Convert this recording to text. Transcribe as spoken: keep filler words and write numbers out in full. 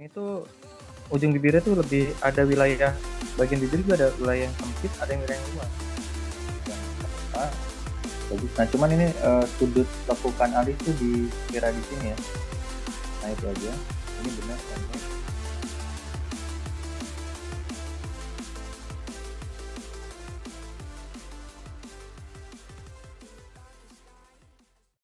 Ini tuh ujung bibirnya tuh lebih ada wilayah bagian bibir juga ada wilayah yang sempit, ada yang wilayah yang luas. Yang apa, bagus. Nah, cuman ini uh, sudut lekukan alis tuh dikira di sini ya. Nah, itu aja. Ini benar kan?